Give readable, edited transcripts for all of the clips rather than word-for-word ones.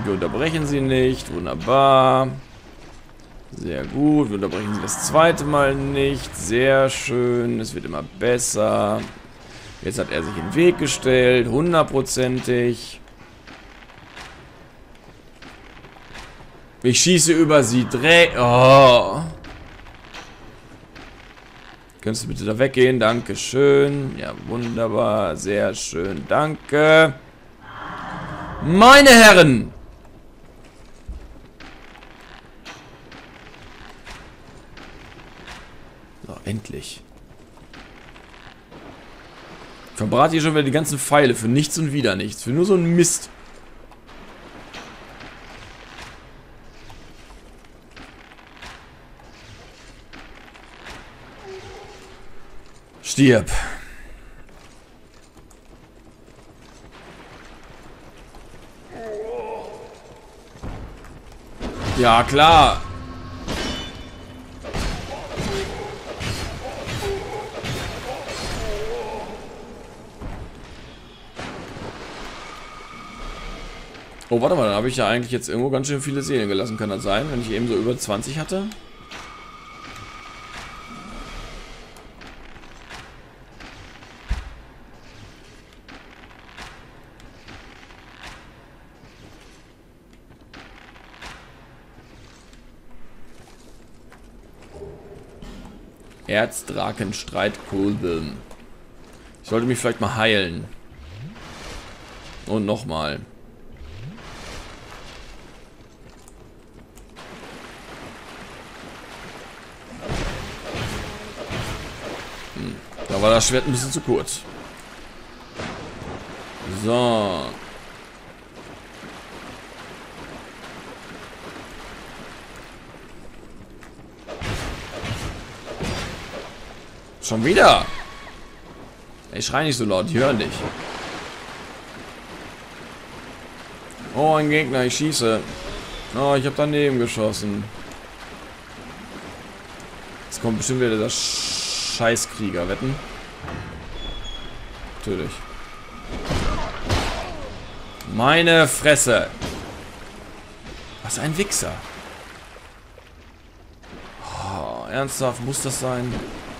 Wir unterbrechen sie nicht. Wunderbar. Sehr gut. Wir unterbrechen sie das zweite Mal nicht. Sehr schön. Es wird immer besser. Jetzt hat er sich in den Weg gestellt. 100%ig. Ich schieße über sie. Oh. Könntest du bitte da weggehen? Dankeschön. Ja, wunderbar. Sehr schön. Danke. Meine Herren! So, endlich. Ich verbrate hier schon wieder die ganzen Pfeile für nichts und wieder nichts. Für nur so einen Mist. Stirb. Ja, klar. Oh, warte mal, dann habe ich ja eigentlich jetzt irgendwo ganz schön viele Seelen gelassen. Kann das sein, wenn ich eben so über 20 hatte? Erzdrakenstreitkolben. Ich sollte mich vielleicht mal heilen. Und nochmal. Da war das Schwert ein bisschen zu kurz. So. Schon wieder. Ich schrei nicht so laut, die hören dich. Oh, ein Gegner, ich schieße. Oh, ich habe daneben geschossen. Jetzt kommt bestimmt wieder der Scheißkrieger, wetten? Natürlich. Meine Fresse. Was ein Wichser. Oh, ernsthaft, muss das sein?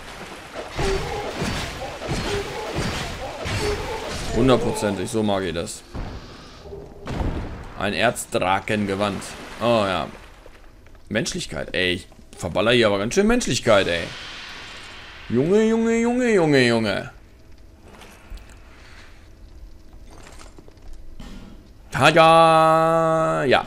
100%ig, so mag ich das. Ein Erzdrakengewand. Oh ja. Menschlichkeit, ey. Ich verballer hier aber ganz schön Menschlichkeit, ey. Junge, Junge, Junge, Junge, Junge. Tada! Ja.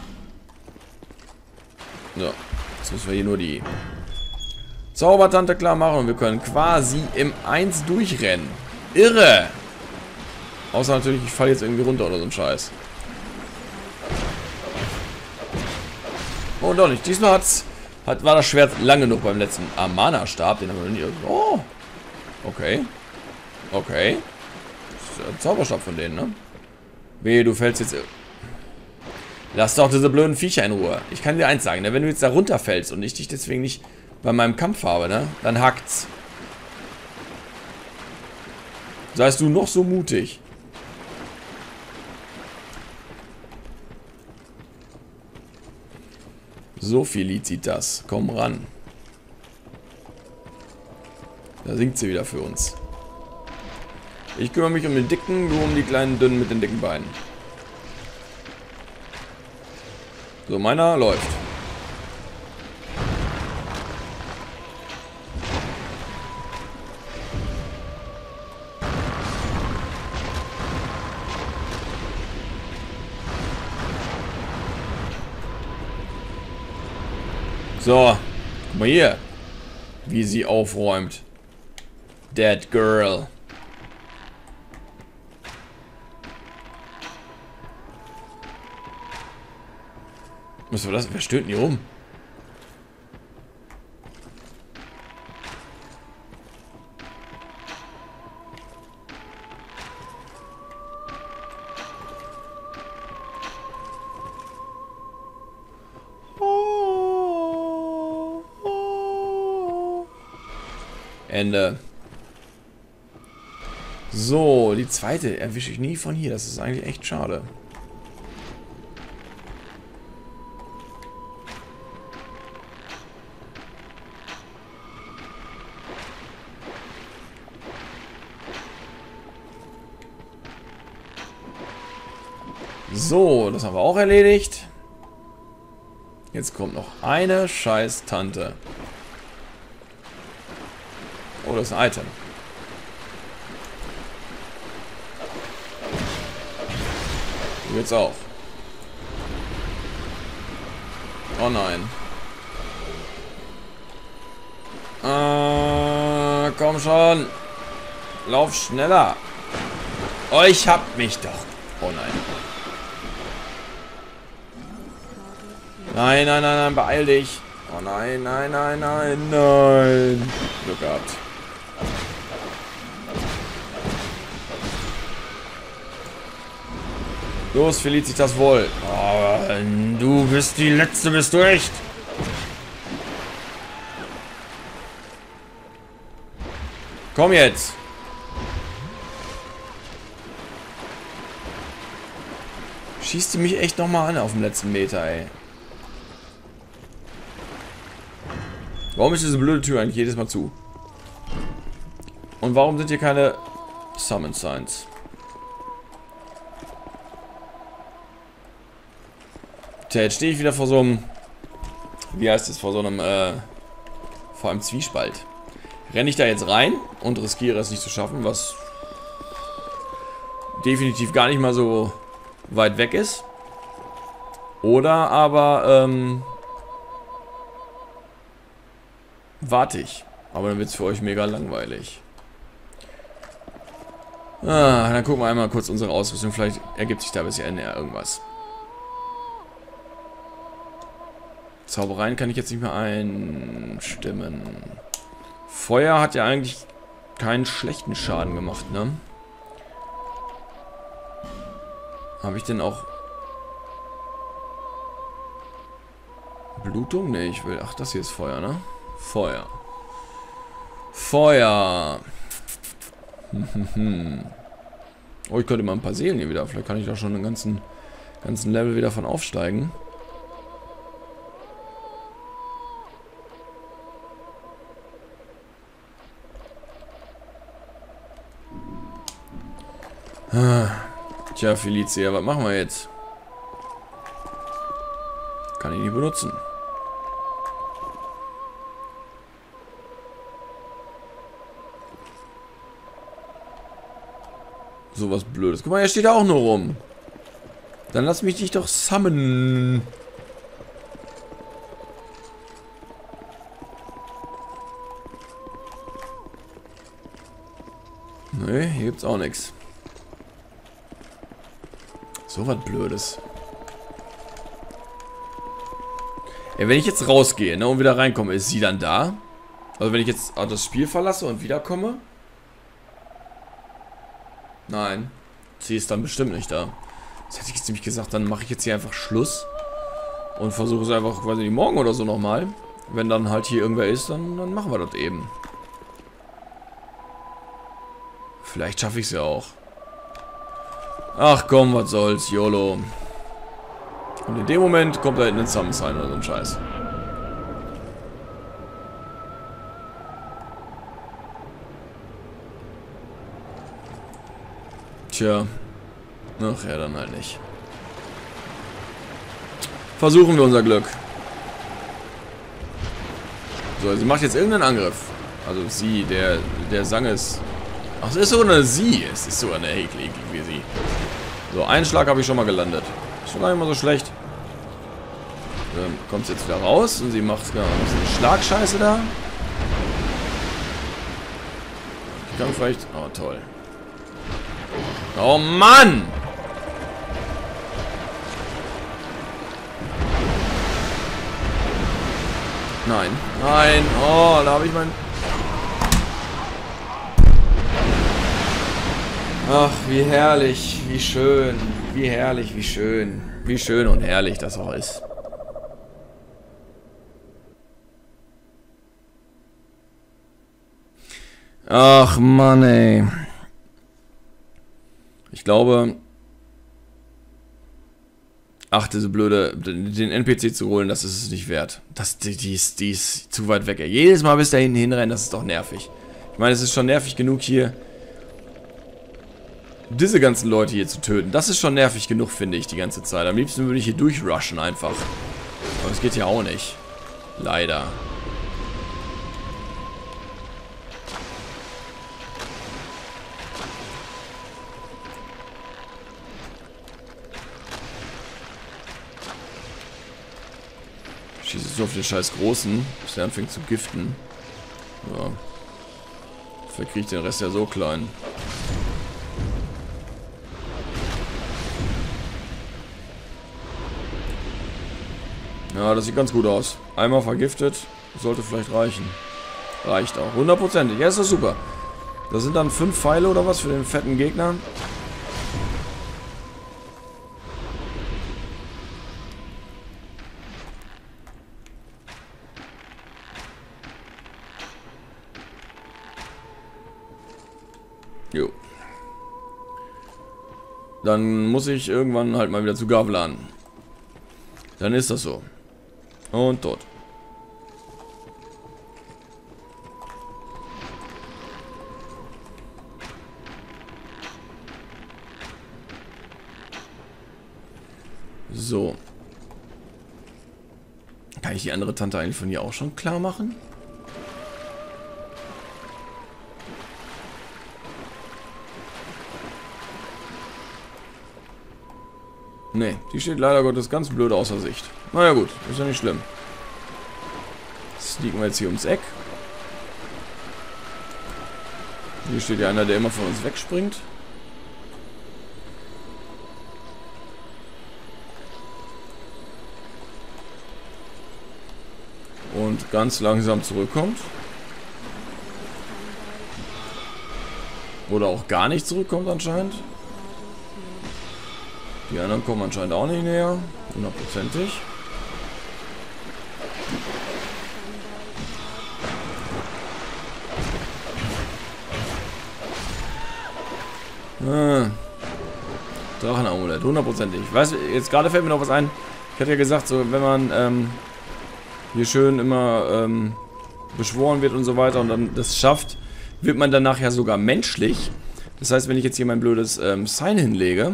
So. Jetzt müssen wir hier nur die Zaubertante klar machen und wir können quasi im 1 durchrennen. Irre! Außer natürlich, ich falle jetzt irgendwie runter oder so ein Scheiß. Oh, doch nicht. Diesmal war das Schwert lange genug beim letzten Amana-Stab. Den haben wir noch nie. Oh! Okay. Okay. Das ist ein Zauberstab von denen, ne? Wehe, du fällst jetzt. Lass doch diese blöden Viecher in Ruhe. Ich kann dir eins sagen, ne? Wenn du jetzt da runterfällst und ich dich deswegen nicht bei meinem Kampf habe, ne? Dann hackt's. Seist du noch so mutig. So, Felicitas, komm ran. Da singt sie wieder für uns. Ich kümmere mich um den Dicken, du um die kleinen Dünnen mit den dicken Beinen. So, meiner läuft. So, guck mal hier, wie sie aufräumt. Dead Girl. Was war das? Wer stöhnt denn hier rum? Ende. So, die zweite erwische ich nie von hier. Das ist eigentlich echt schade. So, das haben wir auch erledigt. Jetzt kommt noch eine scheiß Tante. Oh, das ist ein Item. Du jetzt auch. Oh nein. Komm schon. Lauf schneller. Oh, ich hab mich doch. Oh nein. Nein, nein, nein, nein, beeil dich. Oh nein, nein, nein, nein, nein. Glück gehabt. Los, Felicitas wohl. Oh, du bist die Letzte, bist du echt? Komm jetzt. Schießt die mich echt nochmal an auf dem letzten Meter, ey. Warum ist diese blöde Tür eigentlich jedes Mal zu? Und warum sind hier keine Summon Signs? Tja, jetzt stehe ich wieder vor so einem... Wie heißt es? Vor so einem, vor einem Zwiespalt. Renne ich da jetzt rein und riskiere es nicht zu schaffen, was definitiv gar nicht mal so weit weg ist. Oder aber, warte ich. Aber dann wird es für euch mega langweilig. Dann gucken wir einmal kurz unsere Ausrüstung. Vielleicht ergibt sich da bis Ende irgendwas. Zaubereien kann ich jetzt nicht mehr einstimmen. Feuer hat ja eigentlich keinen schlechten Schaden gemacht, ne? Habe ich denn auch... Blutung? Ne, ich will... Ach, das hier ist Feuer, ne? Feuer. Feuer. Oh, ich könnte mal ein paar Seelen hier wieder. Vielleicht kann ich da schon einen ganzen Level wieder von aufsteigen. Tja, Felicia, was machen wir jetzt? Kann ich nicht benutzen. So was Blödes. Guck mal, er steht da auch nur rum. Dann lass mich dich doch summonen. Nee, hier gibt's auch nichts. So was Blödes. Ja, wenn ich jetzt rausgehe, ne, und wieder reinkomme, ist sie dann da? Also wenn ich jetzt das Spiel verlasse und wiederkomme? Nein. Sie ist dann bestimmt nicht da. Das hätte ich jetzt nämlich gesagt, dann mache ich jetzt hier einfach Schluss. Und versuche es einfach quasi morgen oder so nochmal. Wenn dann halt hier irgendwer ist, dann machen wir das eben. Vielleicht schaffe ich es ja auch. Ach komm, was soll's, YOLO. Und in dem Moment kommt da hinten ein Summon Sign oder so ein Scheiß. Tja. Ach ja, dann halt nicht. Versuchen wir unser Glück. So, sie macht jetzt irgendeinen Angriff. Also sie, der sang es. Ach, es ist sogar eine sie. Es ist sogar eine eklig wie sie. So, einen Schlag habe ich schon mal gelandet. Ist schon gar nicht mal so schlecht. Dann kommt sie jetzt wieder raus und sie macht genau eine Schlagscheiße da. Ich kann vielleicht... Oh, toll. Oh, Mann! Nein. Nein. Oh, da habe ich mein... Ach, wie herrlich, wie schön, wie herrlich, wie schön und herrlich das auch ist. Ach, Mann, ey. Ich glaube... Ach, diese blöde... Den NPC zu holen, das ist es nicht wert. Die ist zu weit weg, ey. Jedes Mal bis dahin hinrennen, das ist doch nervig. Ich meine, es ist schon nervig genug hier... diese ganzen Leute hier zu töten. Das ist schon nervig genug, finde ich, die ganze Zeit. Am liebsten würde ich hier durchrushen einfach. Aber das geht ja auch nicht. Leider. Ich schieße so auf den scheiß Großen, bis der anfängt zu giften. Ja. Vielleicht kriege ich den Rest ja so klein. Ja, das sieht ganz gut aus. Einmal vergiftet, sollte vielleicht reichen. Reicht auch. 100%. Ja, ist doch super. Das sind dann 5 Pfeile oder was für den fetten Gegner. Jo. Dann muss ich irgendwann halt mal wieder zu Gavlan. Dann ist das so. Und tot. So. Kann ich die andere Tante eigentlich von hier auch schon klar machen? Nee, die steht leider Gottes ganz blöd außer Sicht. Naja gut, ist ja nicht schlimm. Sneaken wir jetzt hier ums Eck. Hier steht ja einer, der immer von uns wegspringt. Und ganz langsam zurückkommt. Oder auch gar nicht zurückkommt anscheinend. Die anderen kommen anscheinend auch nicht näher. 100%ig. Drachenamulett, 100%ig. Ich weiß, jetzt gerade fällt mir noch was ein. Ich hatte ja gesagt, so wenn man hier schön immer beschworen wird und so weiter und dann das schafft, wird man danach ja sogar menschlich. Das heißt, wenn ich jetzt hier mein blödes Sign hinlege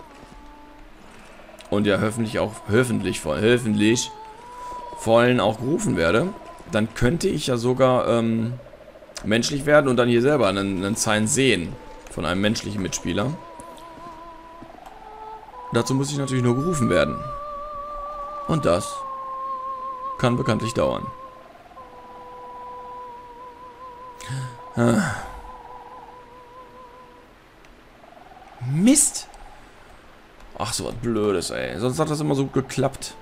und ja hoffentlich vollen auch gerufen werde, dann könnte ich ja sogar menschlich werden und dann hier selber einen Sign sehen von einem menschlichen Mitspieler. Dazu muss ich natürlich nur gerufen werden. Und das kann bekanntlich dauern. Mist! Ach, so was Blödes, ey. Sonst hat das immer so geklappt.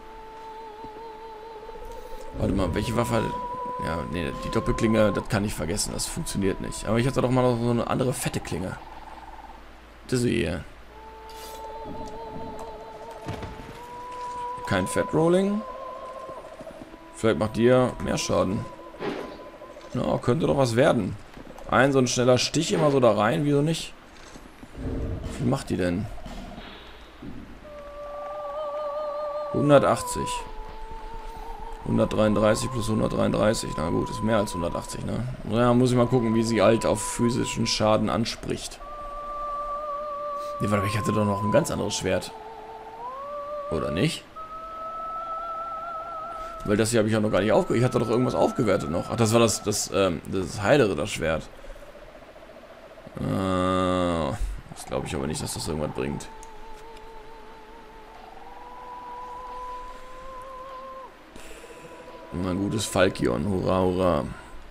Warte mal, welche Waffe... Ja, nee, die Doppelklinge, das kann ich vergessen. Das funktioniert nicht. Aber ich hatte doch mal noch so eine andere fette Klinge. Das hier. Kein Fat-Rolling. Vielleicht macht dir mehr Schaden. Ja, könnte doch was werden. So ein schneller Stich immer so da rein, wieso nicht? Wie viel macht die denn? 180. 133 plus 133. Na gut, ist mehr als 180, ne? Naja, muss ich mal gucken, wie sie halt auf physischen Schaden anspricht. Nee, warte, ich hatte doch noch ein ganz anderes Schwert. Oder nicht? Weil das hier habe ich ja noch gar nicht aufgewertet. Ich hatte doch irgendwas aufgewertet noch. Ach, das war das Heideritterschwert. Das glaube ich aber nicht, dass das irgendwas bringt. Ein gutes Falkion. Hurra, hurra.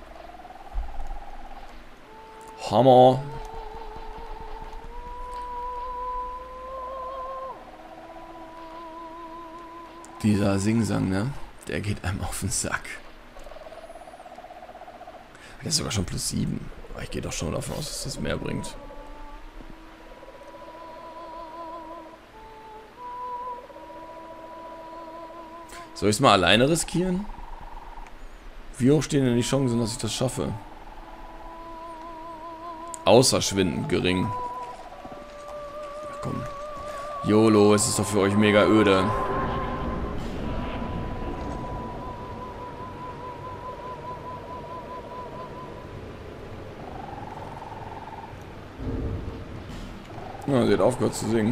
Hammer. Dieser Singsang, ne? Der geht einem auf den Sack. Der ist sogar schon plus 7. Aber ich gehe doch schon davon aus, dass das mehr bringt. Soll ich es mal alleine riskieren? Wie hoch stehen denn die Chancen, dass ich das schaffe? Außerschwindend gering. Ach komm. YOLO, es ist doch für euch mega öde. Na, sie hat aufgehört zu singen.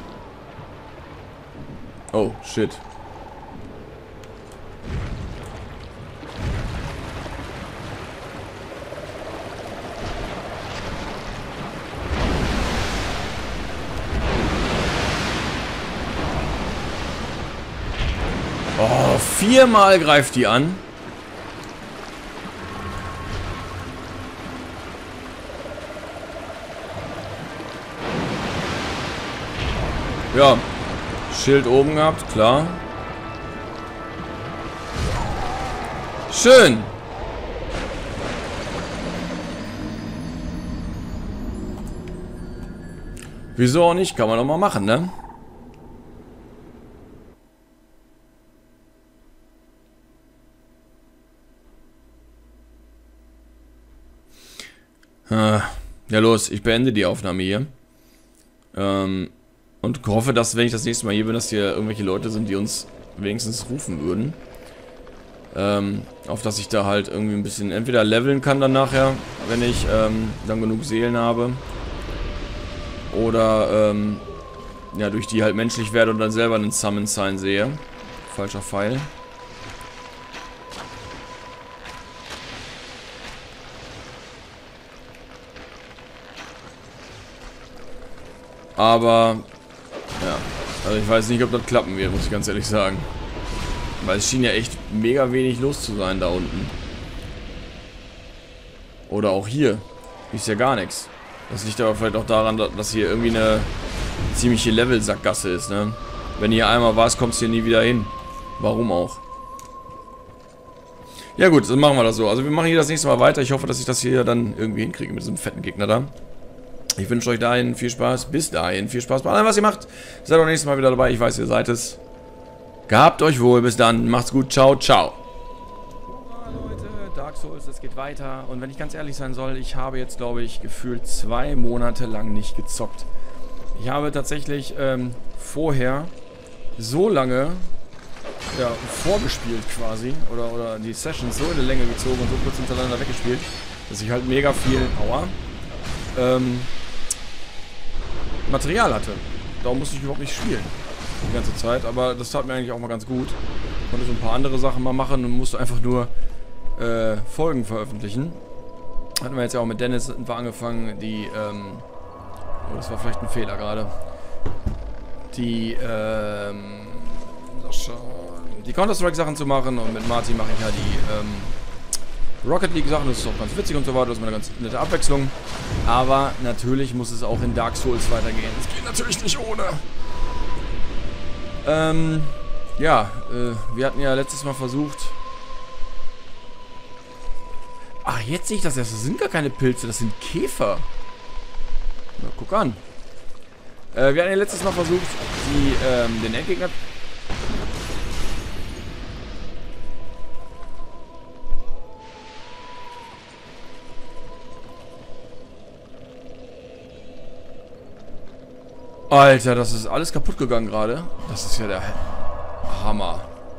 Oh, shit. Oh, 4-mal greift die an. Ja, Schild oben gehabt, klar. Schön. Wieso auch nicht? Kann man doch mal machen, ne? Ja, los, ich beende die Aufnahme hier. Und hoffe, dass, wenn ich das nächste Mal hier bin, dass hier irgendwelche Leute sind, die uns wenigstens rufen würden. Auf dass ich da halt irgendwie ein bisschen entweder leveln kann dann nachher, wenn ich dann genug Seelen habe. Oder ja, durch die halt menschlich werde und dann selber einen Summon-Sign sehe. Falscher Pfeil. Aber, ja, also ich weiß nicht, ob das klappen wird, muss ich ganz ehrlich sagen. Weil es schien ja echt mega wenig los zu sein da unten. Oder auch hier. Ist ja gar nichts. Das liegt aber vielleicht auch daran, dass hier irgendwie eine ziemliche Level-Sackgasse ist, ne? Wenn hier einmal warst, kommst du hier nie wieder hin. Warum auch? Ja gut, dann machen wir das so. Also wir machen hier das nächste Mal weiter. Ich hoffe, dass ich das hier dann irgendwie hinkriege mit diesem fetten Gegner da. Ich wünsche euch dahin viel Spaß. Bis dahin viel Spaß bei allem, was ihr macht. Seid auch nächstes Mal wieder dabei. Ich weiß, ihr seid es. Gehabt euch wohl. Bis dann. Macht's gut. Ciao, ciao. Leute, Dark Souls, es geht weiter. Und wenn ich ganz ehrlich sein soll, ich habe jetzt, glaube ich, gefühlt 2 Monate lang nicht gezockt. Ich habe tatsächlich vorher so lange ja, vorgespielt quasi. Oder die Sessions so in die Länge gezogen und so kurz hintereinander weggespielt, dass ich halt mega viel Material hatte. Darum musste ich überhaupt nicht spielen. Die ganze Zeit. Aber das tat mir eigentlich auch mal ganz gut. Ich konnte so ein paar andere Sachen mal machen und musste einfach nur Folgen veröffentlichen. Hatten wir jetzt ja auch mit Dennis angefangen, die, oh, das war vielleicht ein Fehler gerade. Die, die Counter-Strike-Sachen zu machen und mit Martin mache ich ja die, Rocket League Sachen, das ist auch ganz witzig und so weiter, das ist mal eine ganz nette Abwechslung. Aber natürlich muss es auch in Dark Souls weitergehen. Das geht natürlich nicht ohne. Ja, wir hatten ja letztes Mal versucht. Ach, jetzt sehe ich das erst. Das sind gar keine Pilze, das sind Käfer. Na, guck an. Wir hatten ja letztes Mal versucht, den Endgegner. Alter, das ist alles kaputt gegangen gerade. Das ist ja der Hammer.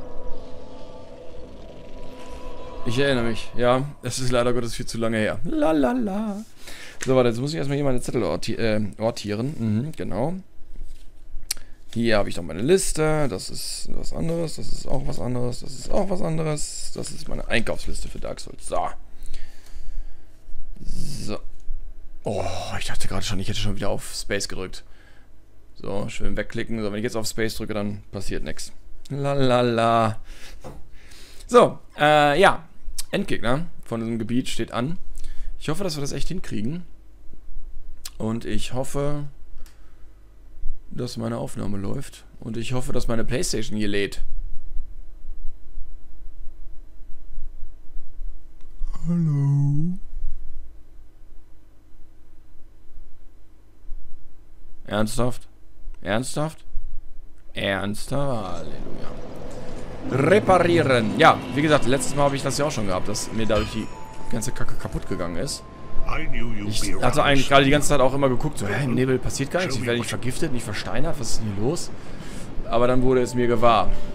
Ich erinnere mich, ja. Es ist leider Gottes viel zu lange her. Lalala. So, warte, jetzt muss ich erstmal hier meine Zettel ortieren. Mhm, genau. Hier habe ich noch meine Liste. Das ist was anderes. Das ist auch was anderes. Das ist auch was anderes. Das ist meine Einkaufsliste für Dark Souls. So. So. Oh, ich dachte gerade schon, ich hätte schon wieder auf Space gedrückt. So, schön wegklicken. So, wenn ich jetzt auf Space drücke, dann passiert nichts. Lalala. So, ja. Endgegner von diesem Gebiet steht an. Ich hoffe, dass wir das echt hinkriegen. Und ich hoffe, dass meine Aufnahme läuft. Und ich hoffe, dass meine Playstation hier lädt. Hallo? Ernsthaft? Ernsthaft? Ernsthaft? Halleluja. Reparieren. Ja, wie gesagt, letztes Mal habe ich das ja auch schon gehabt, dass mir dadurch die ganze Kacke kaputt gegangen ist. Ich hatte eigentlich gerade die ganze Zeit auch immer geguckt, so, hä, im Nebel passiert gar nichts, ich werde nicht vergiftet, nicht versteinert, was ist denn hier los? Aber dann wurde es mir gewahr.